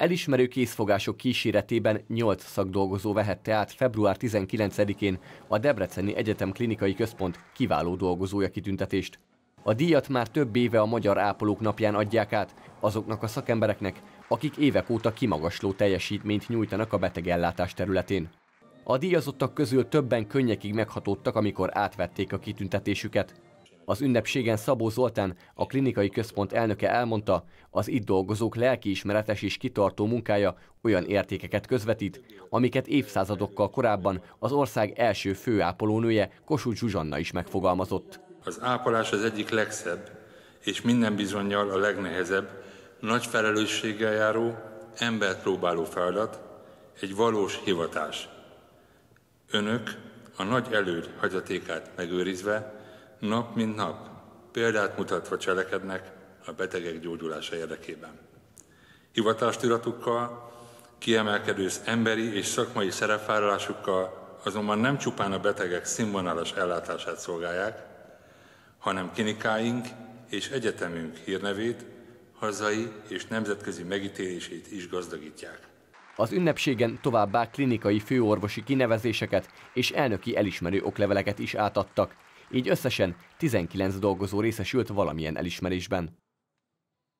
Elismerő készfogások kíséretében 8 szakdolgozó vehette át február 19-én a Debreceni Egyetem Klinikai Központ kiváló dolgozója kitüntetést. A díjat már több éve a Magyar Ápolók Napján adják át azoknak a szakembereknek, akik évek óta kimagasló teljesítményt nyújtanak a betegellátás területén. A díjazottak közül többen könnyekig meghatódtak, amikor átvették a kitüntetésüket. Az ünnepségen Szabó Zoltán, a klinikai központ elnöke elmondta, az itt dolgozók lelkiismeretes és kitartó munkája olyan értékeket közvetít, amiket évszázadokkal korábban az ország első főápolónője, Kossuth Zsuzsanna is megfogalmazott. Az ápolás az egyik legszebb, és minden bizonnyal a legnehezebb, nagy felelősséggel járó, embert próbáló feladat, egy valós hivatás. Önök a nagy előd hagyatékát megőrizve, nap mint nap példát mutatva cselekednek a betegek gyógyulása érdekében. Hivatástudatukkal, kiemelkedő emberi és szakmai szerepvállalásukkal azonban nem csupán a betegek színvonalas ellátását szolgálják, hanem klinikáink és egyetemünk hírnevét, hazai és nemzetközi megítélését is gazdagítják. Az ünnepségen továbbá klinikai főorvosi kinevezéseket és elnöki elismerő okleveleket is átadtak, így összesen 19 dolgozó részesült valamilyen elismerésben.